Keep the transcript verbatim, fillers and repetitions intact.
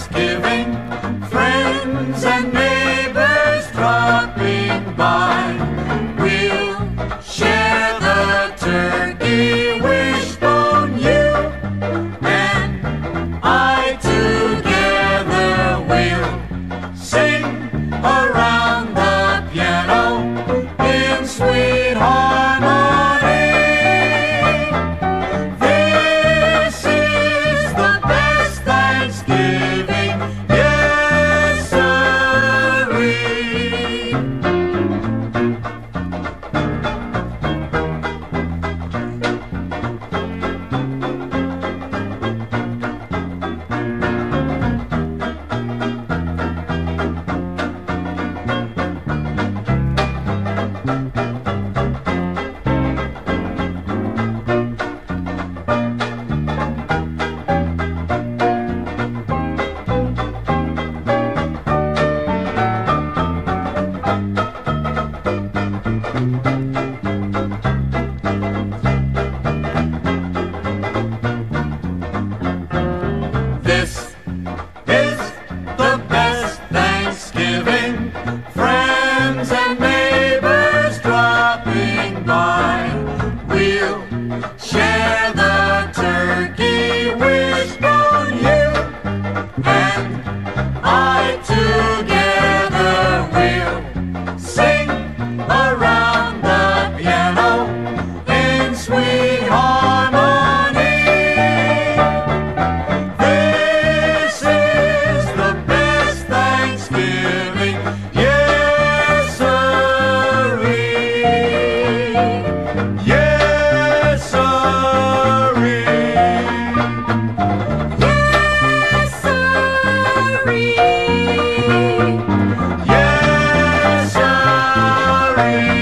Thanksgiving, friends and neighbors dropping by. We'll share the turkey, wishbone, you and I together. We'll sing around the piano in sweet harmony. This is the best Thanksgiving, yes sirree. This is the best Thanksgiving, friends and neighbors dropping by. We'll share the turkey, wishbone, you and I together. We'll sing around the piano in sweet harmony. This is the best Thanksgiving, yes sirree, yes sirree, Yes, sirree. yes sirree.